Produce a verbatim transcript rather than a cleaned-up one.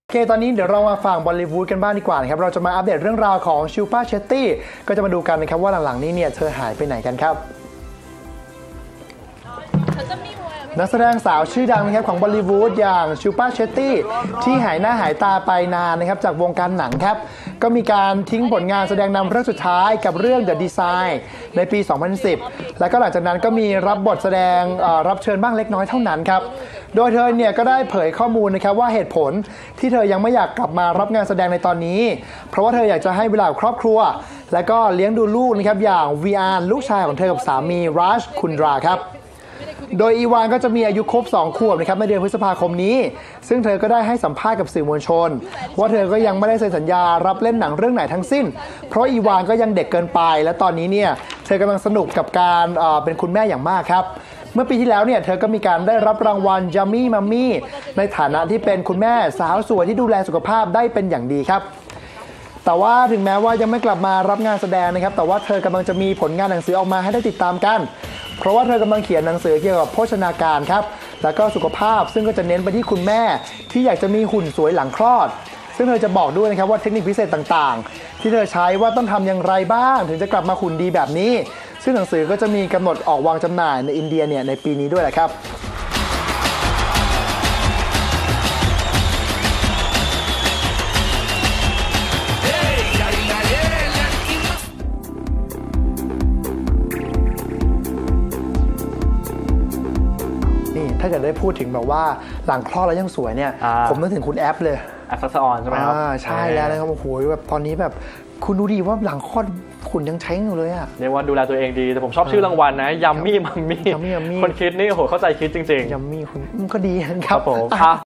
โอเคตอนนี้เดี๋ยวเรามาฟังบอลลีวูดกันบ้างดีกว่านะครับเราจะมาอัปเดตเรื่องราวของชิลปาเชตตี้ก็จะมาดูกันนะครับว่าหลังๆนี้เนี่ยเธอหายไปไหนกันครับนักแสดงสาวชื่อดังนะครับของบอลลีวูดอย่างชิลปาเชตตี้ที่หายหน้าหายตาไปนานนะครับจากวงการหนังครับก็มีการทิ้งผลงานแสดงนำเรื่องสุดท้ายกับเรื่อง The Design ในปี สองพันสิบ แล้วก็หลังจากนั้นก็มีรับบทแสดงรับเชิญบ้างเล็กน้อยเท่านั้นครับโดยเธอเนี่ยก็ได้เผยข้อมูลนะครับว่าเหตุผลที่เธอยังไม่อยากกลับมารับงานแสดงในตอนนี้เพราะว่าเธออยากจะให้เวลากับครอบครัวและก็เลี้ยงดูลูกนะครับอย่างวีอานลูกชายของเธอกับสามีราชคุนดราครับโดยอีวานก็จะมีอายุครบสองขวบนะครับในเดือนพฤษภาคมนี้ซึ่งเธอก็ได้ให้สัมภาษณ์กับสื่อมวลชนว่าเธอก็ยังไม่ได้เซ็นสัญญารับเล่นหนังเรื่องไหนทั้งสิ้นเพราะอีวานก็ยังเด็กเกินไปและตอนนี้เนี่ยเธอกำลังสนุกกับการเอ่อเป็นคุณแม่อย่างมากครับเมื่อปีที่แล้วเนี่ยเธอก็มีการได้รับรางวัลยัมมี่มัมมี่ในฐานะที่เป็นคุณแม่สาวสวยที่ดูแลสุขภาพได้เป็นอย่างดีครับแต่ว่าถึงแม้ว่ายังไม่กลับมารับงานแสดงนะครับแต่ว่าเธอกำลังจะมีผลงานหนังสือออกมาให้ได้ติดตามกันเพราะว่าเธอกำลังเขียนหนังสือเกี่ยวกับโภชนาการครับแล้วก็สุขภาพซึ่งก็จะเน้นไปที่คุณแม่ที่อยากจะมีหุ่นสวยหลังคลอดซึ่งเธอจะบอกด้วยนะครับว่าเทคนิคพิเศษต่างๆที่เธอใช้ว่าต้องทำอย่างไรบ้างถึงจะกลับมาหุ่นดีแบบนี้ซึ่งหนังสือก็จะมีกำหนดออกวางจำหน่ายในอินเดียเนี่ยในปีนี้ด้วยแหละครับถ้าเกิดได้พูดถึงแบบว่าหลังคลอดแล้วยังสวยเนี่ยผมนึกถึงคุณแอปเลยแอปทักษะออนใช่ไหมครับใช่แล้วนะครับโอ้โหแบบตอนนี้แบบคุณดูดีว่าหลังคลอดคุณยังใช้อยู่เลยอ่ะเรียกว่าดูแลตัวเองดีแต่ผมชอบชื่อรางวัลนะยัมมี่มัมมี่คนคิดนี่โหเข้าใจคิดจริงๆยัมมี่คุณก็ดีนะครับผม